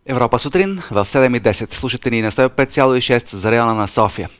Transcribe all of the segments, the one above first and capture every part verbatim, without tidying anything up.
Европа сутрин в седем и десет. Слушате ни на сто и пет цяло и шест за района на София.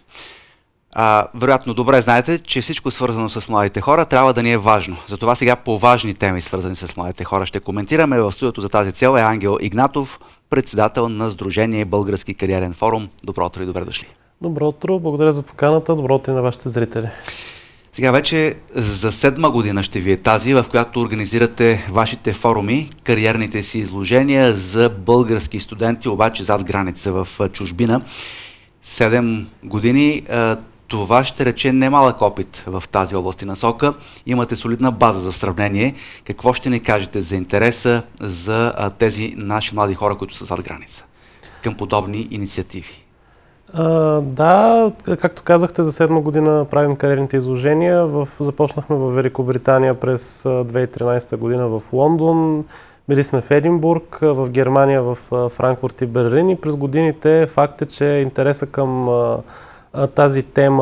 А, вероятно добре знаете, че всичко свързано с младите хора трябва да ни е важно. Затова сега по важни теми, свързани с младите хора, ще коментираме. В студиото за тази цел е Ангел Игнатов, председател на Сдружение Български кариерен форум. Добро утро и добре дошли. Добро утро, благодаря за поканата, добро утро и на вашите зрители. Сега вече за седма година ще ви е тази, в която организирате вашите форуми, кариерните си изложения за български студенти, обаче зад граница в чужбина. Седем години, това ще рече немалък опит в тази област и насока. Имате солидна база за сравнение. Какво ще ни кажете за интереса за тези наши млади хора, които са зад граница към подобни инициативи? А, да, както казахте, за седма година правим кариерните изложения. В, започнахме в Великобритания през две хиляди и тринадесета година в Лондон. Били сме в Единбург, в Германия, в Франкфурт и Берлин. И през годините факт е, че интереса към а, тази тема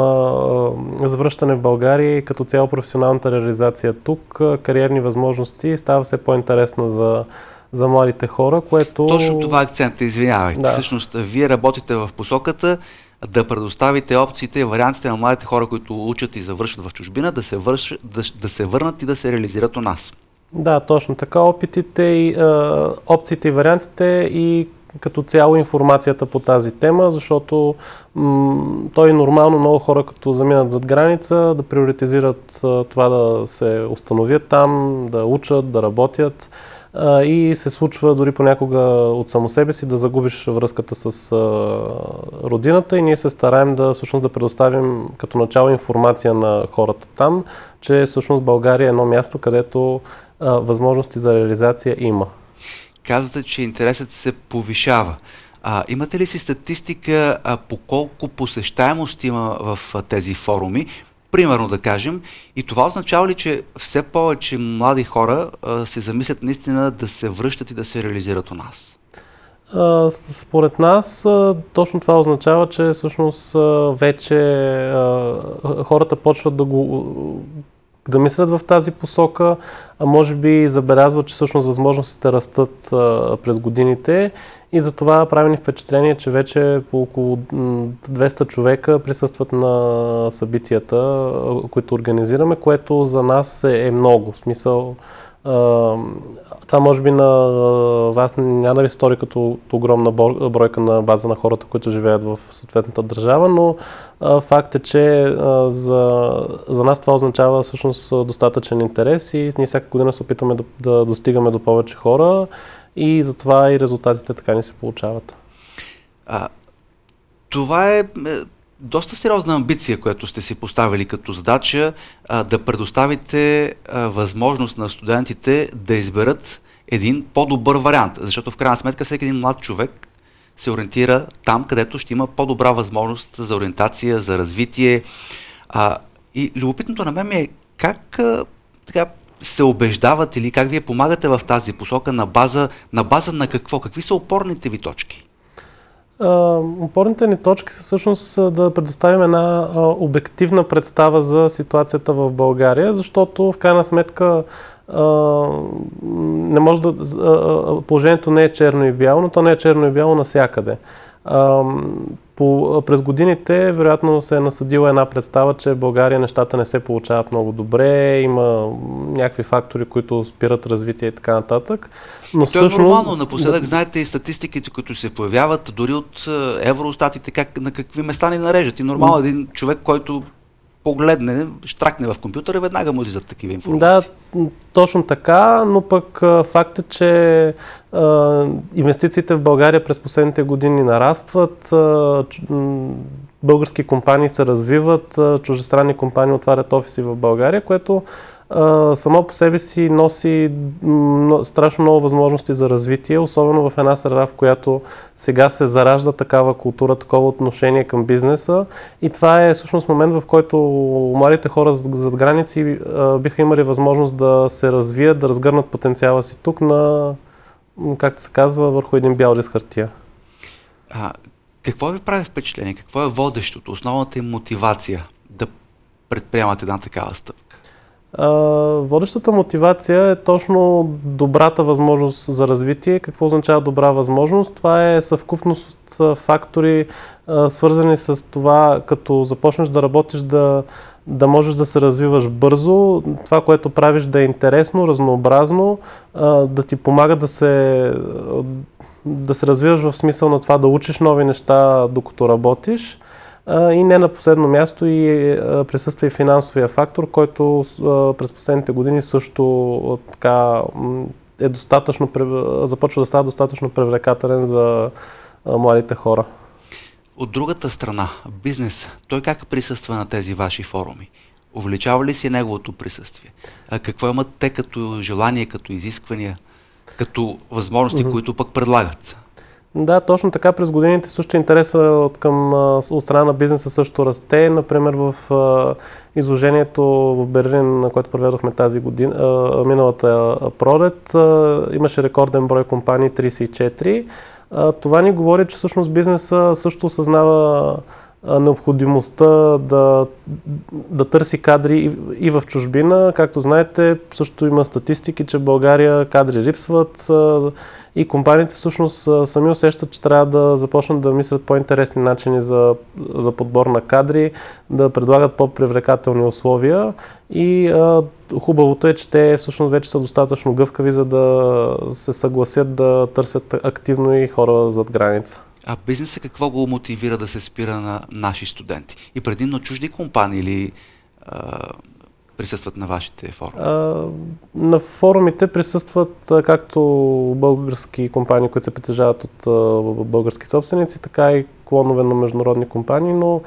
а, за връщане в България и като цяло професионалната реализация тук, кариерни възможности, става все по-интересна за за младите хора, което... Точно това акцент, извинявайте. Да. Всъщност, вие работите в посоката да предоставите опциите и вариантите на младите хора, които учат и завършват в чужбина, да се, върш... да, да се върнат и да се реализират у нас. Да, точно така. Опитите и е, опциите и вариантите и като цяло информацията по тази тема, защото м- то е нормално много хора, като заминат зад граница, да приоритизират е, това да се установят там, да учат, да работят. И се случва дори понякога от само себе си да загубиш връзката с а, родината и ние се стараем да, всъщност, да предоставим като начало информация на хората там, че всъщност България е едно място, където а, възможности за реализация има. Казвате, че интересът се повишава. А, имате ли си статистика а, по колко посещаемост има в а, тези форуми? Примерно да кажем, и това означава ли, че все повече млади хора а, се замислят наистина да се връщат и да се реализират у нас? А, според нас а, точно това означава, че всъщност а, вече а, хората почват да го да мислят в тази посока, а може би забелязват, че всъщност възможностите растат а, през годините и затова прави ни впечатление, че вече по около двеста човека присъстват на събитията, които организираме, което за нас е, е много. В смисъл, а, това може би на вас няма да ви стори като огромна бройка на база на хората, които живеят в съответната държава, но а, факт е, че а, за, за нас това означава всъщност достатъчен интерес и ние всяка година се опитаме да, да достигаме до повече хора и затова и резултатите така ни се получават. А, това е... доста сериозна амбиция, която сте си поставили като задача, а, да предоставите а, възможност на студентите да изберат един по-добър вариант. Защото в крайна сметка всеки един млад човек се ориентира там, където ще има по-добра възможност за ориентация, за развитие. А, и любопитното на мен е как а, така, се убеждават или как вие помагате в тази посока на база на, база на какво? Какви са опорните ви точки? Uh, опорните ни точки са всъщност да предоставим една uh, обективна представа за ситуацията в България, защото в крайна сметка uh, не може да, uh, положението не е черно и бяло, но то не е черно и бяло навсякъде. Uh, по, през годините вероятно се е насъдила една представа, че в България нещата не се получават много добре, има някакви фактори, които спират развитие и така нататък. Но това всъщност... е нормално. Напоследък да... знаете и статистиките, които се появяват, дори от евростатите, как, на какви места ни нарежат. И нормално един човек, който погледне, штракне в компютъра, веднага му излизат такива информации. Да, точно така, но пък факт е, че а, инвестициите в България през последните години нарастват, а, български компании се развиват, а, чуждестранни компании отварят офиси в България, което Uh, само по себе си носи м- страшно много възможности за развитие, особено в една среда, в която сега се заражда такава култура, такова отношение към бизнеса. И това е всъщност момент, в който младите хора зад граници uh, биха имали възможност да се развият, да разгърнат потенциала си тук на, както се казва, върху един бял лист хартия. А, какво ви прави впечатление? Какво е водещото, основната им мотивация да предприемате една такава стъпка? А, водещата мотивация е точно добрата възможност за развитие. Какво означава добра възможност? Това е съвкупност от фактори, а, свързани с това, като започнеш да работиш, да, да можеш да се развиваш бързо, това, което правиш да е интересно, разнообразно, а, да ти помага да се, да се развиваш в смисъл на това да учиш нови неща, докато работиш. И не на последно място и присъства и финансовия фактор, който през последните години също така е достатъчно, започва да става достатъчно привлекателен за младите хора. От другата страна, бизнес, той как присъства на тези ваши форуми? Увеличава ли си неговото присъствие? А какво имат те като желание, като изисквания, като възможности, mm-hmm. които пък предлагат? Да, точно така. През годините също интереса от, към, от страна на бизнеса също расте. Например, в а, изложението в Берлин, на което проведохме тази година, а, миналата пролет, а, имаше рекорден брой компании, трийсет и четири. А, това ни говори, че всъщност бизнеса също осъзнава а, необходимостта да, да търси кадри и, и в чужбина. Както знаете, също има статистики, че в България кадри липсват. А, И компаниите всъщност сами усещат, че трябва да започнат да мислят по-интересни начини за, за подбор на кадри, да предлагат по-привлекателни условия и а, хубавото е, че те всъщност вече са достатъчно гъвкави, за да се съгласят да търсят активно и хора зад граница. А бизнесът какво го мотивира да се спира на наши студенти? И предимно чужди компании или а, присъстват на вашите форуми? А, на форумите присъстват а, както български компании, които се притежават от а, български собственици, така и клонове на международни компании, но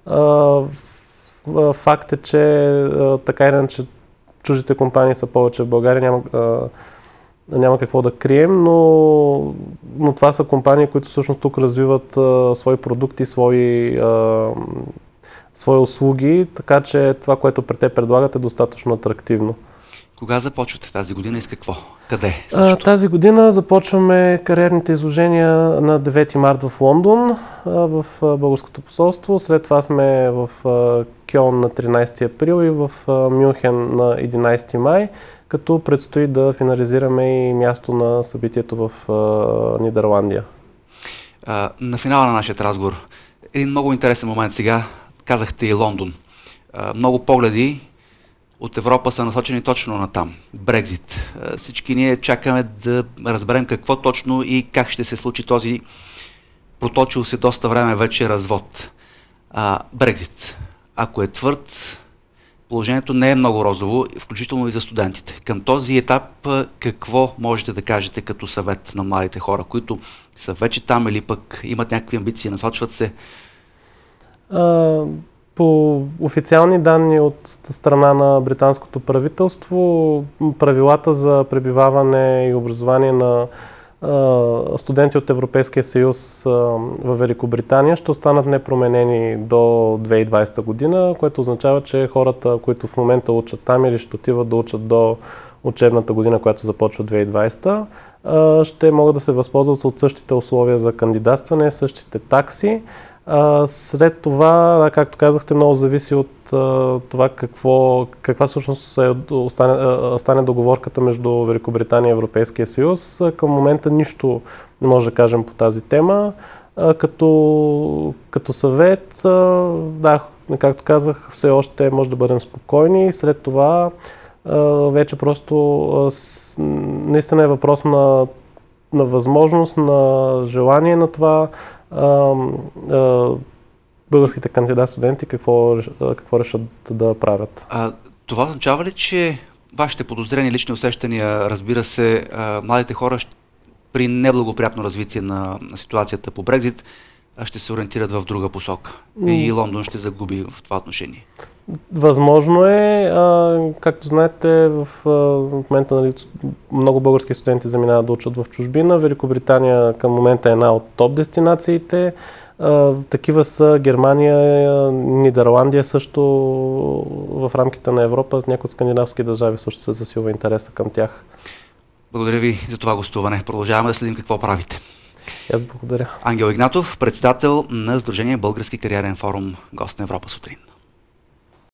а, факт е, че а, така или иначе чуждите компании са повече в България, няма, а, няма какво да крием, но, но това са компании, които всъщност тук развиват а, свои продукти, свои а, свои услуги, така че това, което пред те предлагат, е достатъчно атрактивно. Кога започвате тази година и с какво? Къде? А, тази година започваме кариерните изложения на девети март в Лондон, а, в а, Българското посолство. След това сме в а, Кьолн на тринайсети април и в а, Мюнхен на единайсети май, като предстои да финализираме и място на събитието в а, Нидерландия. А, на финала на нашия разговор, един много интересен момент сега. Казахте и Лондон. Много погледи от Европа са насочени точно на там. Брекзит. Всички ние чакаме да разберем какво точно и как ще се случи този проточил се доста време вече развод. Брекзит. Ако е твърд, положението не е много розово, включително и за студентите. Към този етап какво можете да кажете като съвет на младите хора, които са вече там или пък имат някакви амбиции, насочват се? Uh, по официални данни от страна на британското правителство, правилата за пребиваване и образование на uh, студенти от Европейския съюз uh, в Великобритания ще останат непроменени до две хиляди и двайсета година, което означава, че хората, които в момента учат там или ще отиват да учат до учебната година, която започва две хиляди и двайсета, uh, ще могат да се възползват от същите условия за кандидатстване, същите такси. А, след това, както казахте, много зависи от а, това какво, каква всъщност е, остане, а, стане договорката между Великобритания и Европейския съюз. А, към момента нищо не може да кажем по тази тема. А, като, като съвет, а, да, както казах, все още може да бъдем спокойни. След това а, вече просто а, с, наистина е въпрос на, на възможност, на желание на това. Uh, uh, българските кандидат-студенти какво, какво решат да правят. А, това означава ли, че вашите подозрени лични усещания, разбира се, а, младите хора при неблагоприятно развитие на, на ситуацията по Брекзит ще се ориентират в друга посока mm. и Лондон ще загуби в това отношение? Възможно е. А, както знаете, в, в момента нали, много български студенти заминават да учат в чужбина. Великобритания към момента е една от топ дестинациите. А, такива са Германия, Нидерландия също в рамките на Европа. С някои скандинавски държави също се засилва интереса към тях. Благодаря ви за това гостуване. Продължаваме да следим какво правите. Аз благодаря. Ангел Игнатов, председател на Сдружение Български кариерен форум, гост на Европа сутрин.